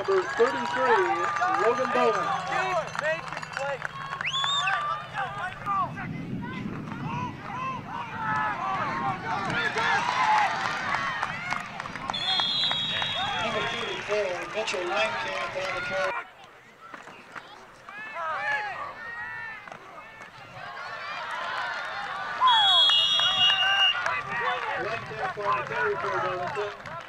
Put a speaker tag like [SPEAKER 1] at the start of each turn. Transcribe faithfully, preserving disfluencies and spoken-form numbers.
[SPEAKER 1] number thirty-three, Logan Bowman.
[SPEAKER 2] Make him play.
[SPEAKER 3] Number thirty-four, Mitchell Langkamp on the carry. Langkamp on the carry for Darlington.